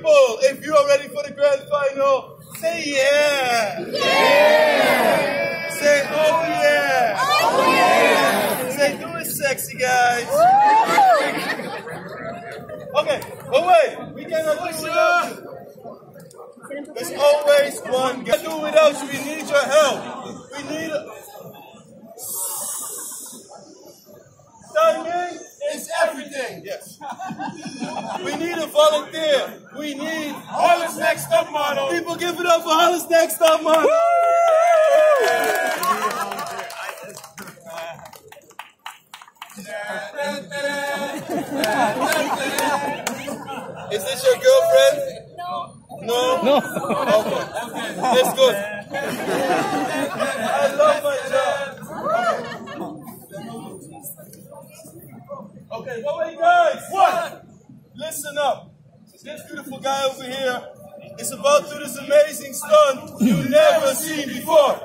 people, if you are ready for the grand final, say yeah. Yeah. Say oh yeah. Oh yeah. Say do it sexy, guys. Okay, but wait, we cannot do without you. There's always one guy. We can't do without you. We need your help. We need timing is everything. Yes. We need a volunteer. We need Holland's Next Top Model. People give it up for Holland's Next Top Model. Is this your girlfriend? No. No? Okay. It's good. I love my job. Okay, but wait, guys. What? Listen up. This beautiful guy over here is about to do this amazing stunt you've never seen before.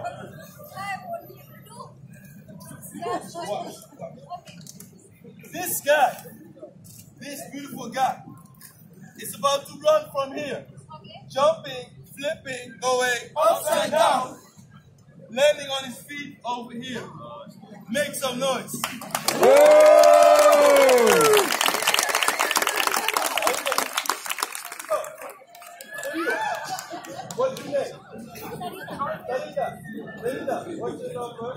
This guy, this beautiful guy, is about to run from here. Jumping, flipping, going upside down, landing on his feet over here. Make some noise. What's your name? Sarita, what's your number?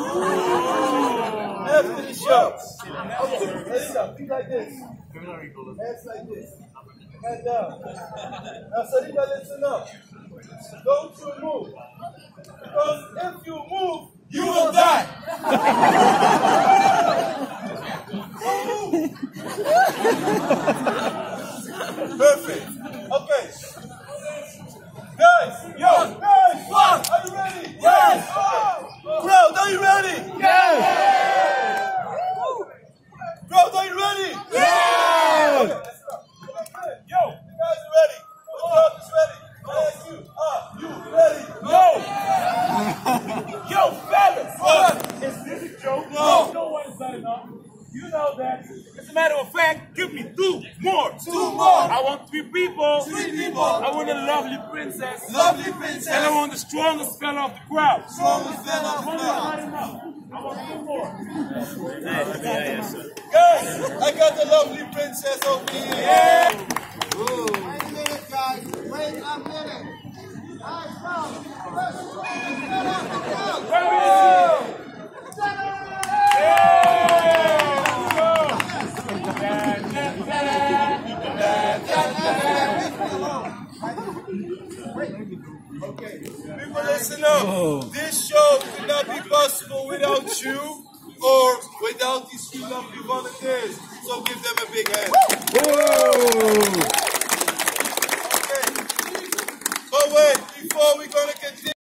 After the show. Okay, Sarita, feet like this. Hands like this. Head down. Now, Sarita, listen up. Don't you move. Because if you move, you will die. Perfect. Okay. Guys, what? Are you ready? Yes. Crowd, are you ready? Yes. Crowd, are you ready? Yes. Okay, let's go. Yo, you guys are ready. The crowd is ready. I ask you, are you ready? No. Yo, fellas. What? Is this a joke? No. No one is not enough. You know that. As a matter of fact, give me two more. I want three people. I want a lovely princess. And I want the strongest fella of the crowd. One is not enough. I want two more. Guys, I got the lovely princess over here. Yeah. Wait a minute, guys. Wait a minute. Guys, come. Okay, people listen up. This show could not be possible without you or without these two lovely volunteers. So give them a big hand.